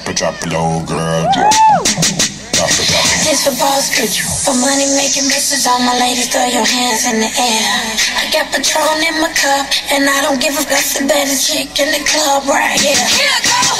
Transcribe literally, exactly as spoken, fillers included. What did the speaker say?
drop it, drop it low, girl. Drop it, drop it. This for boss bitch, for money making bitches. All my ladies, throw your hands in the air. I got Patron in my cup, and I don't give a fuck. The baddest chick in the club right here. Here I go.